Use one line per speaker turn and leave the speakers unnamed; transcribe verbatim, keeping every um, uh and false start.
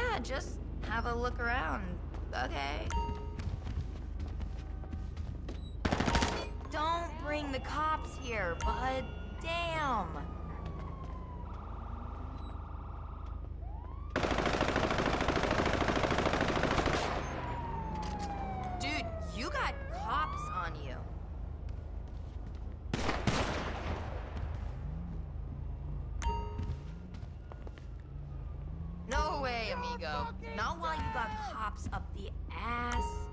Yeah, just have a look around. Okay. Don't bring the cops here, bud. Damn. Dude, you got cops on you. No way, amigo. Not while you got cops up the ass.